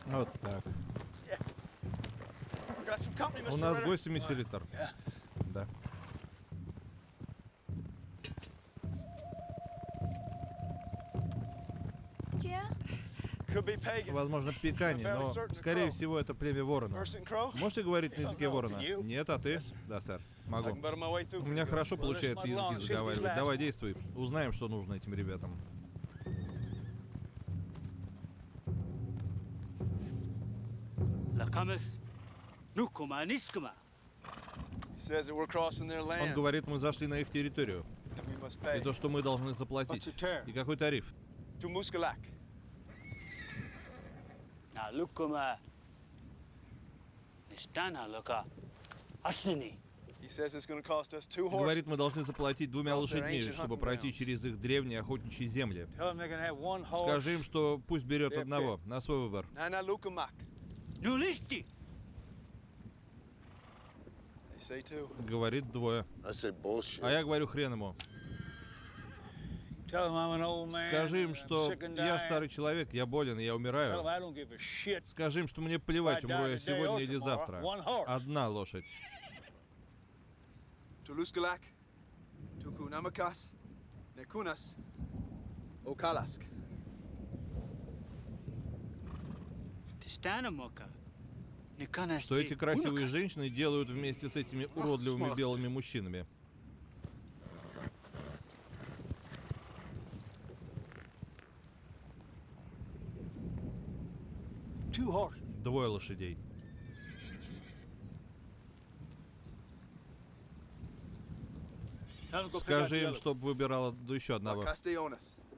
Вот так. У нас гости, миссис Риттер. Да. Возможно, пикани, но, скорее всего, это племя ворона. Можете говорить на языке ворона? Нет, а ты? Да, сэр. Могу. У меня хорошо получается языки заговаривать. Давай, действуй. Узнаем, что нужно этим ребятам. Он говорит, мы зашли на их территорию. И то, что мы должны заплатить. И какой тариф? Говорит, мы должны заплатить 2 лошадьми, чтобы пройти через их древние охотничьи земли. Скажи им, что пусть берет одного, на свой выбор. Говорит 2. А я говорю, хрен ему. Скажи им, что я старый человек, я болен, и я умираю. Скажи им, что мне плевать, умру я сегодня или завтра. Одна лошадь. Что эти красивые женщины делают вместе с этими уродливыми белыми мужчинами? Двое лошадей. Скажи им, чтобы выбирала еще одного.